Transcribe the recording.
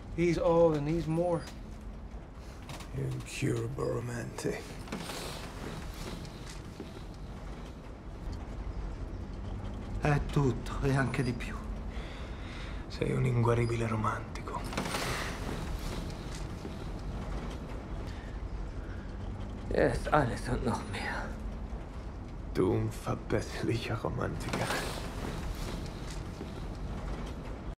He's all and he's more. Incurable romantic. È tutto e anche di più. Sei un inguaribile romantico. Er ist alles und noch mehr. Du unverbesserlicher Romantiker.